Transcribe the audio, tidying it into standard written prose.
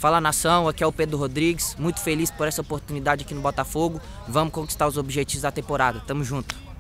Fala nação, aqui é o Pedro Rodrigues, muito feliz por essa oportunidade aqui no Botafogo. Vamos conquistar os objetivos da temporada, tamo junto.